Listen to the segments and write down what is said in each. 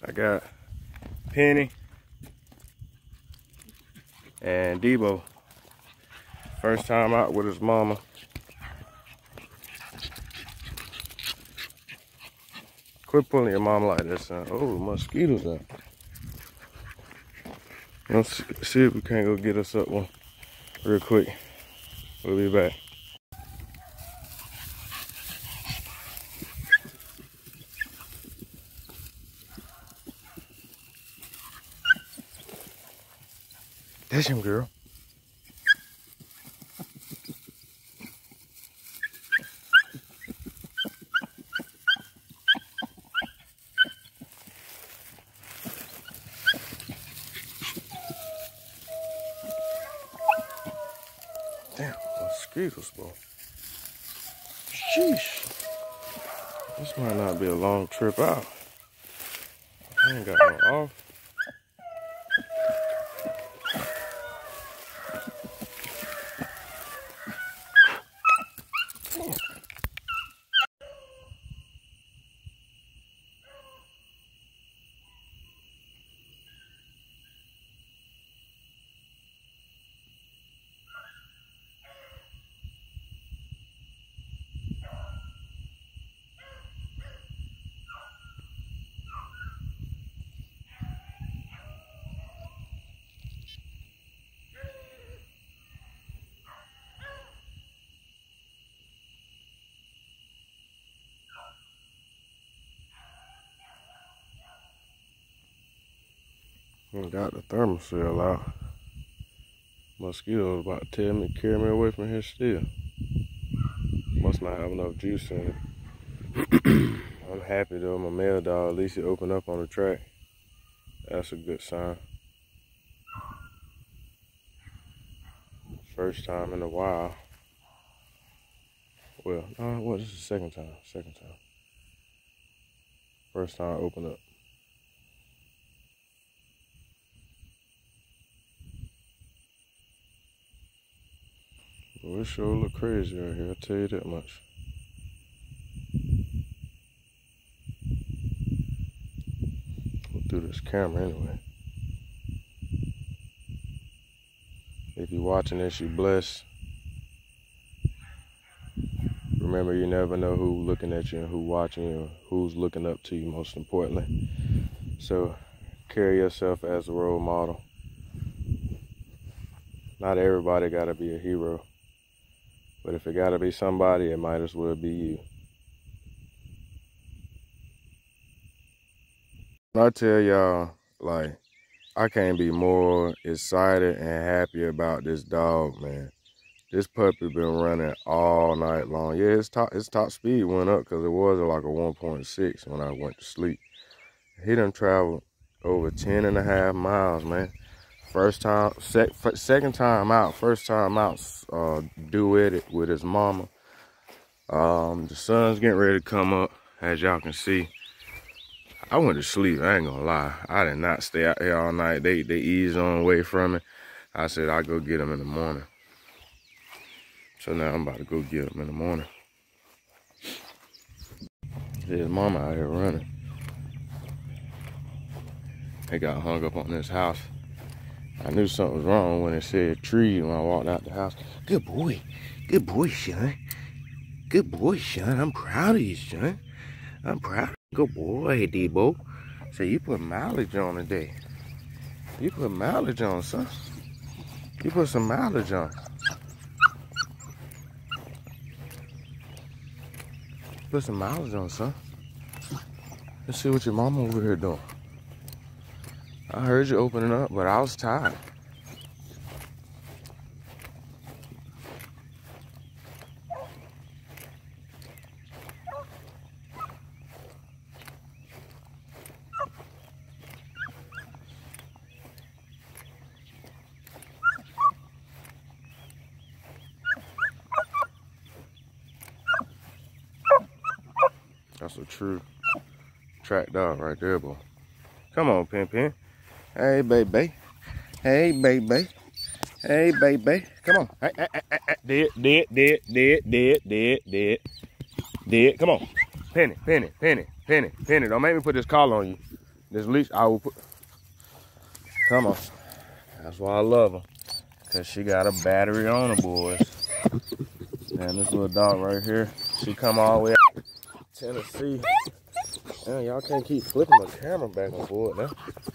I got Penny and Debo. First time out with his mama. Quit pulling your mama like that, son. Oh, mosquitoes out. Let's see if we can't go get us up one real quick. We'll be back. That's him, girl. Damn, mosquitoes, bro. Sheesh. This might not be a long trip out. I ain't got no off. Got the thermocell out. Mosquitoes about to carry me away from here still. Must not have enough juice in it. I'm happy though, my male dog, at least he opened up on the track. That's a good sign. First time in a while. Well, no, what, this is the second time. First time I opened up. Well, it sure look crazy out here, I'll tell you that much. We'll do this camera anyway. If you're watching this, you're blessed. Remember, you never know who's looking at you and who's watching you, or who's looking up to you, most importantly. So, carry yourself as a role model. Not everybody gotta be a hero. But if it gotta be somebody, it might as well be you. I tell y'all, like, I can't be more excited and happy about this dog, man. This puppy been running all night long. Yeah, his top speed went up because it was like a 1.6 when I went to sleep. He done traveled over 10.5 miles, man. First time, second time out, first time out, duetted with his mama. The sun's getting ready to come up, as y'all can see. I went to sleep, I ain't gonna lie. I did not stay out here all night. They eased on away from me. I said I'll go get them in the morning. So now I'm about to go get them in the morning. His mama out here running. They got hung up on this house. I knew something was wrong when it said tree when I walked out the house. Good boy, son. Good boy, son. I'm proud of you, son. I'm proud. Good boy, Debo. So you put mileage on today. You put mileage on, son. You put some mileage on. Put some mileage on, son. Let's see what your mama over here doing. I heard you opening up, but I was tired. That's a true track dog right there, boy. Come on, Pin. Hey, baby. Hey, baby. Hey, baby. Come on. Dead. Come on. Penny. Don't make me put this collar on you. This leash, I will put, come on. That's why I love her. Cause she got a battery on her, boys. And this little dog right here, she come all the way out Tennessee. Man, y'all can't keep flipping the camera back and forth now.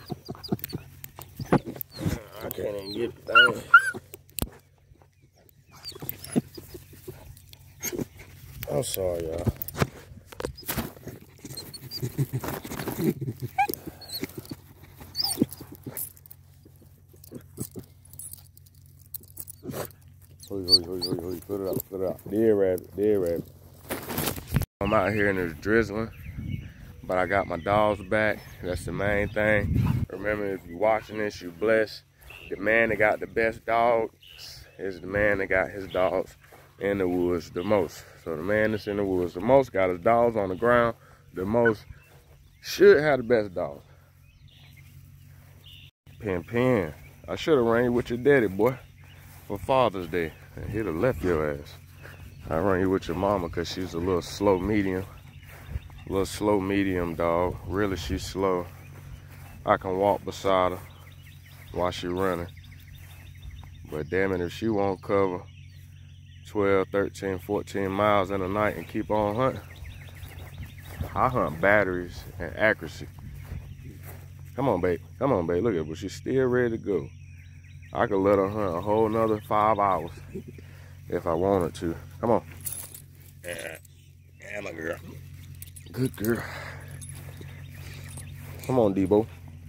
I can't even get the thing. I'm sorry, y'all. Put it out. Dead rabbit. I'm out here and it's drizzling, but I got my dogs back. That's the main thing. Remember, if you're watching this, you're blessed. The man that got the best dogs is the man that got his dogs in the woods the most. So the man that's in the woods the most got his dogs on the ground the most should have the best dogs. Pin. I should have ran you with your daddy, boy, for Father's Day. And he'd have left your ass. I run you with your mama because she's a little slow medium. Little slow medium dog. Really, she's slow. I can walk beside her while she running. But damn it, if she won't cover 12, 13, 14 miles in a night and keep on hunting, I hunt batteries and accuracy. Come on, babe. Look at her, but she's still ready to go. I could let her hunt a whole nother 5 hours if I wanted to. Come on. Yeah, my girl. Good girl. Come on, Debo.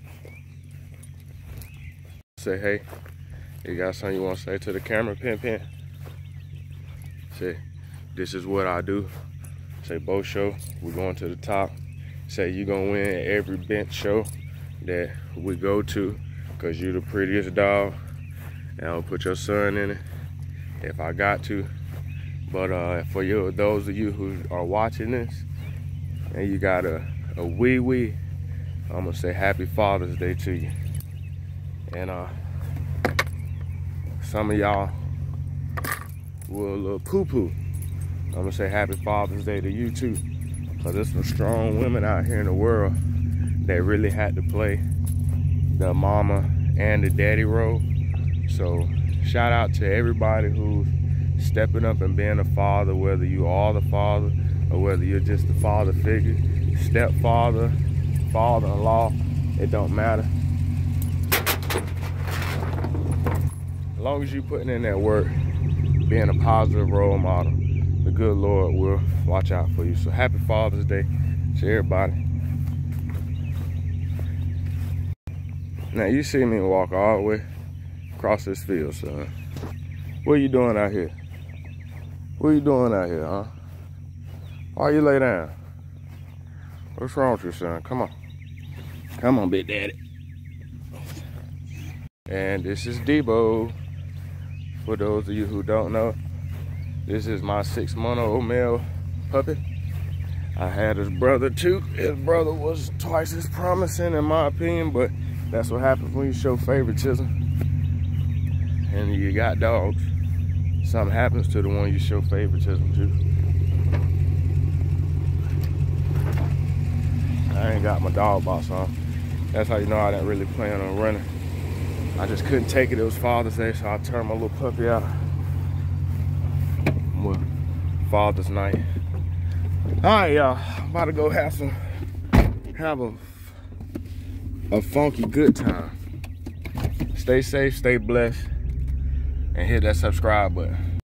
Say, hey, you got something you want to say to the camera, Pin? Say, this is what I do. Say, Bo Show, we're going to the top. Say, you gonna win every bench show that we go to because you're the prettiest dog. And I'll put your son in it if I got to. But for those of you who are watching this and you got a wee, I'm gonna say happy Father's Day to you. And some of y'all will a little poo-poo. I'm gonna say happy Father's Day to you too. Cause there's some strong women out here in the world that really had to play the mama and the daddy role. So shout out to everybody who's stepping up and being a father, whether you are the father or whether you're just the father figure, stepfather, father-in-law, it don't matter. As long as you putting in that work, being a positive role model, the good Lord will watch out for you. So happy Father's Day to everybody. Now you see me walk all the way across this field, son. What are you doing out here? What are you doing out here, huh? Why you lay down? What's wrong with you, son? Come on. Come on, big daddy. And this is Debo. For those of you who don't know, this is my 6-month-old male puppy. I had his brother too. His brother was twice as promising in my opinion, but that's what happens when you show favoritism. And you got dogs. Something happens to the one you show favoritism to. I ain't got my dog box on. That's how you know I didn't really plan on running. I just couldn't take it. It was Father's Day, so I turned my little puppy out. Well, Father's night. All right, y'all. I'm about to go have a funky good time. Stay safe, stay blessed, and hit that subscribe button.